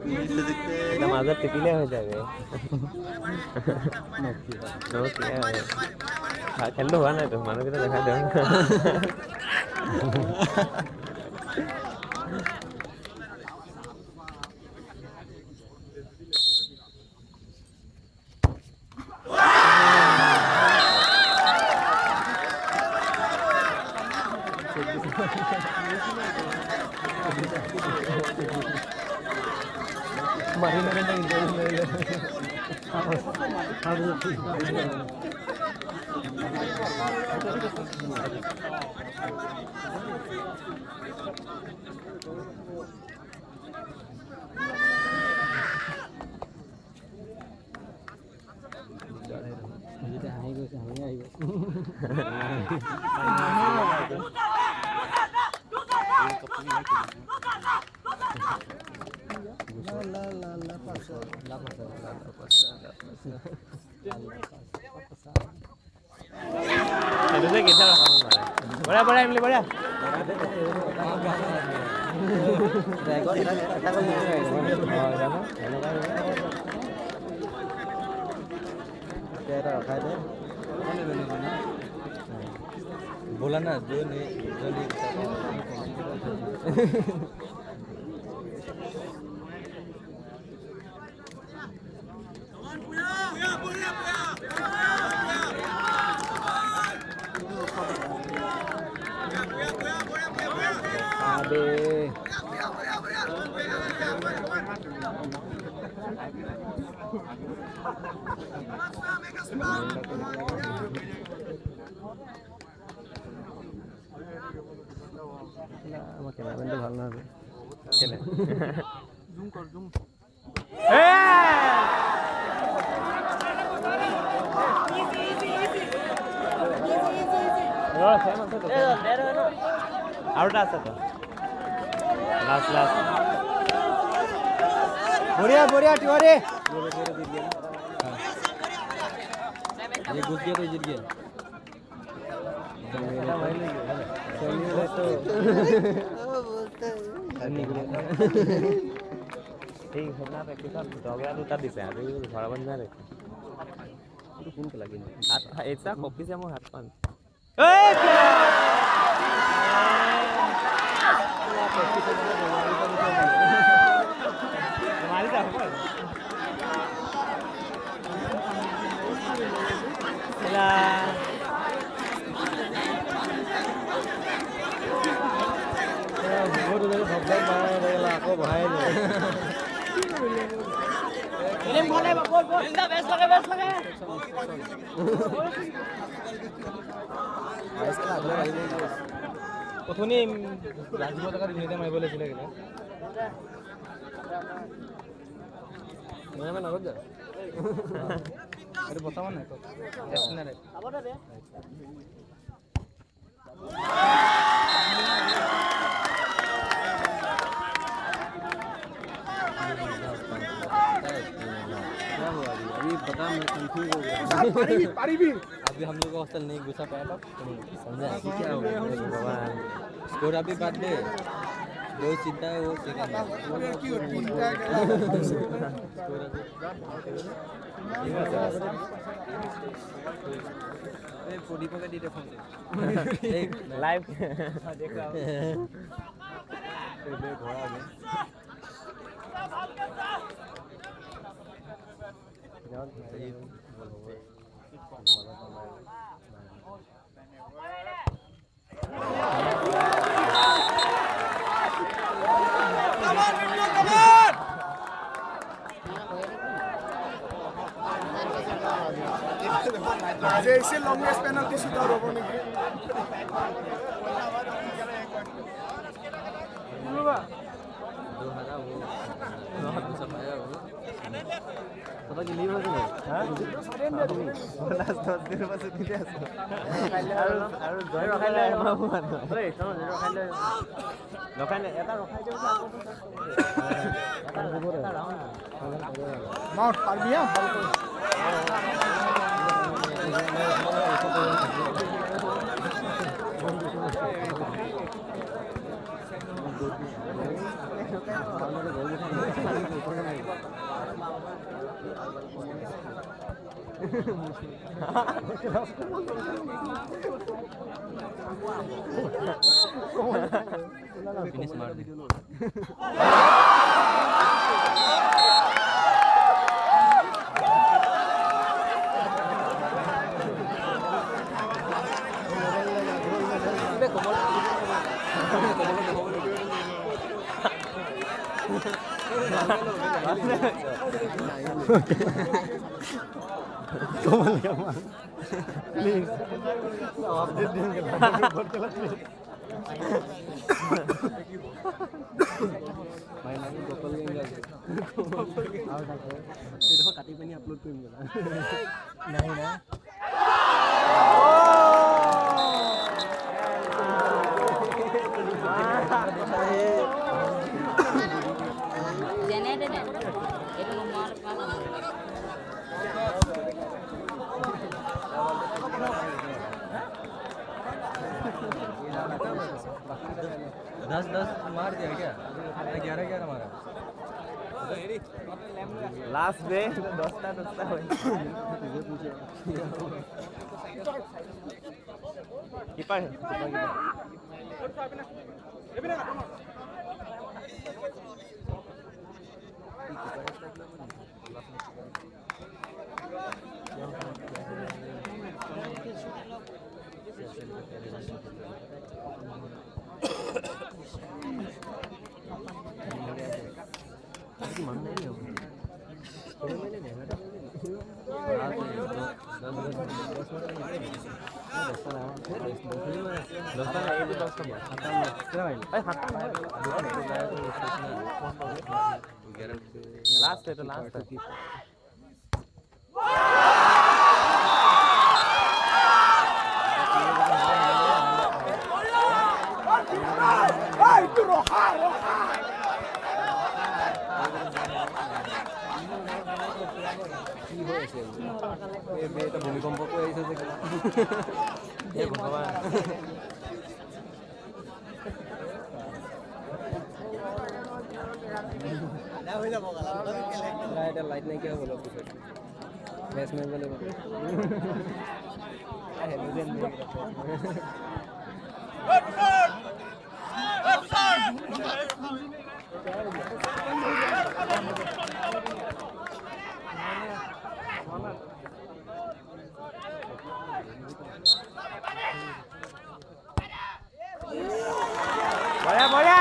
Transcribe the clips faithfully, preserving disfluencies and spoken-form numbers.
এটা মাজত টিপিলে হৈ যাবে খেলটো হোৱা নাই তো মানুহকেইটা দেখাই দিওঁ Marina kan yang jauh dari harus harus jadi hai gue sahnya hai la la la pasa la pasa la pasa la pasa itu sih kita lah kawan boleh boleh Emily boleh बोला ना जो नहीं जो नहीं Ade. Makin apa itu hal nanti. Zoom kor zoom. Out আছে তো last last बढ़िया बढ़िया टिवारी ये घुस गया तो जीत गया ঠিক হোনা রে কি সব দগরা দুটা দিছে আর ঘর বন্ধ রে কোন কে লাগি আর এটা কপি যে মো হাত পান এই हमारी तरफ चला बहुत उधर भगवान मारा रहेगा आपको भाई ने इलेम बोले बोल बोल इंदा बेस लगे बेस लगे आइस का अगला भाई ने প্রথমে রাজীব টাকা দিনে মাই বলে চলে গেল मैं मैं नगद जा अरे बताओ ना तो टेस्ट ना रे আবার রে क्या हुआ अभी पता मैं कंफ्यूज हो गया পারি পারি भी अभी हम लोग का हॉस्टल नहीं घुसा पाया था समझा क्या हो गया भगवान स्कोर अभी बात दे जो चिंता है वो सेकंड अरे फोड़ी पकड़ दी फोन से लाइव देख रहा हूं देख घोड़ा में जान सही जैसे लॉन्गेस्ट पेनल्टी सीधा रोकने की दो हरा वो सब आया वो पता कि लीव আছে हां লাস্ট দশ দিন পাছে দিতে আছে আৰু আৰু জয় ৰখাইলে ঐ চল ৰখাইলে ৰখাইলে এটা ৰখাই দিও এটা ৰাউন্ড माउंट पार दिया बॉल को সামনে গৈ ফিনিশ মাৰ দে Come on, come on. Please. Update देंगे बहुत गलत है भाई ना गोपाल गंगा आओ देखो ये देखो काटी पे नहीं अपलोड करेंगे नहीं ना जेनेरेटर है ये तो मार पाना दस दस मार दिया क्या ग्यारह ग्यारह मारा लास्ट डे दसटा दसटा হয় কিপার लास्ट है तो लास्ट है এটা ভূমিকম্প কৰিছে যে হে ভগৱান না হৈ যাব না এটা লাইট নাই কি হ'ব পিছত ম্যাচ মেন বলে হেলুজেন বড়া বড়া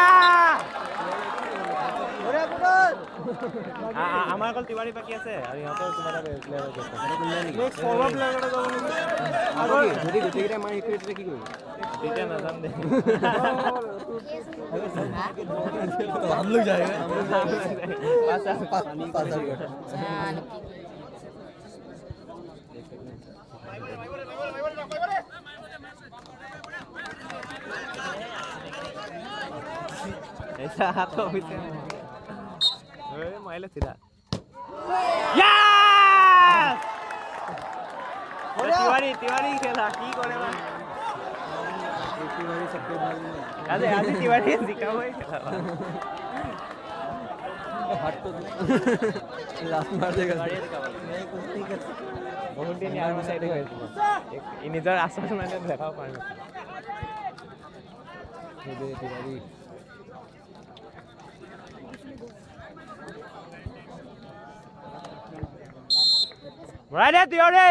বড়া পুরন আমার কল তিৱাৰী বাকি আছে আৰু ইহঁতৰ তোমাৰ প্লেয়াৰ আছে নেক্সট ফলো প্লেয়াৰ এটা যাব নেকি আৰু যদি গোটেইটা মাৰি ক্ৰিয়েটৰে কি কৰিব এটা নাজান দে तो हम लोग जाएंगे हम लोग पास पास पास ऐसा हाथों में से ओए माइले सीधा यस तिवारी तिवारी खेला की करे बा तिवारी सबके भाग में अरे आज तिवारी दिखाओ है हट तो लास्ट मार देगा गाड़ी दिखाओ नहीं कुछ नहीं कर बहुत दिन यार साइड गए एक इनिजर आसमान में देखाओ पानी ये तिवारी बड़ा दे तिवारी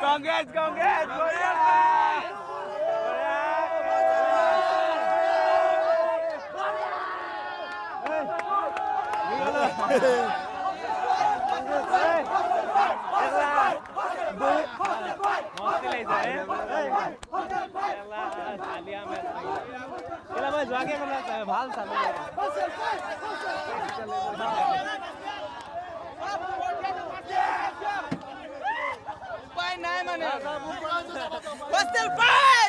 কংগ্ৰেছ কংগ্ৰেছ ভাল চালো উপায় নাই মানে